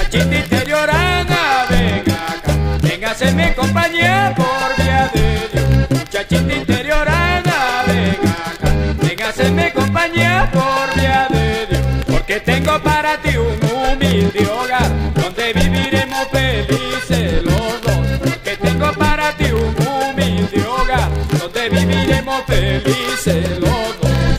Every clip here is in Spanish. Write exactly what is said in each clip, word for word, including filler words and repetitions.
Muchachita interiorana, venga acá, venga a hacerme compañía por vía de Dios. Muchachita interiorana, venga acá, venga a hacerme compañía por vía de Dios. Porque tengo para ti un humilde hogar donde viviremos felices los dos. Porque tengo para ti un humilde hogar donde viviremos felices los dos.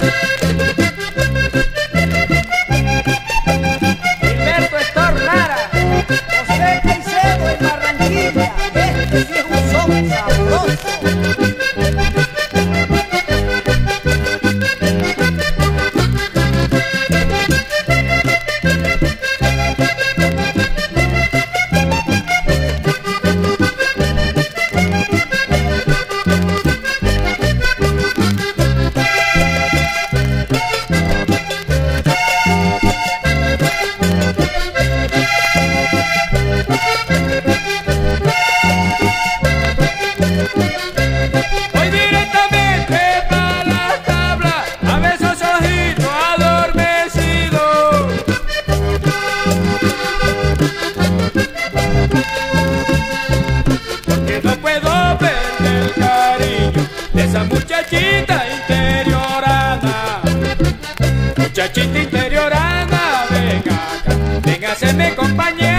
Voy directamente para la tabla, a ver esos ojitos adormecidos. Porque no puedo perder el cariño de esa muchachita interiorana. Muchachita interiorana, venga acá, venga a hacerme compañía